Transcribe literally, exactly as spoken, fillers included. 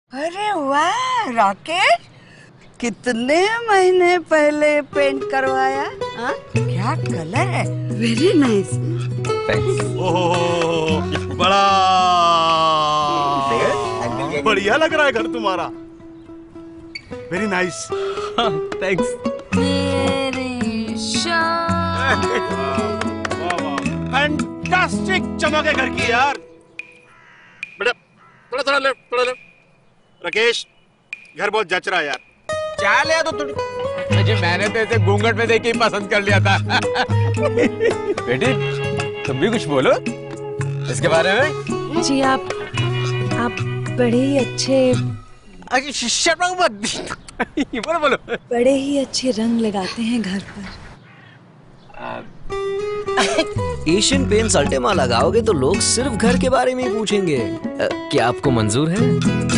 अरे वाह राकेश, कितने महीने पहले पेंट करवाया? हा? क्या कलर है, वेरी नाइस। ओह बड़ा बढ़िया लग रहा है घर तुम्हारा, वेरी नाइस। थैंक्स। फैंटास्टिक चमक है घर की यार। बेटा थोड़ा थोड़ा ले, थोड़ा ले। राकेश घर बहुत जच रहा है यार। क्या लिया तो तुम? जी मैंने तो इसे घूंघट में देख के ही पसंद कर लिया था। बेटी तुम भी कुछ बोलो इसके बारे में। जी आप आप बड़े ही अच्छे बोलो बोलो बड़े ही अच्छे रंग लगाते हैं घर पर। एशियन पेंट्स अल्टेमा लगाओगे तो लोग सिर्फ घर के बारे में ही पूछेंगे। क्या आपको मंजूर है?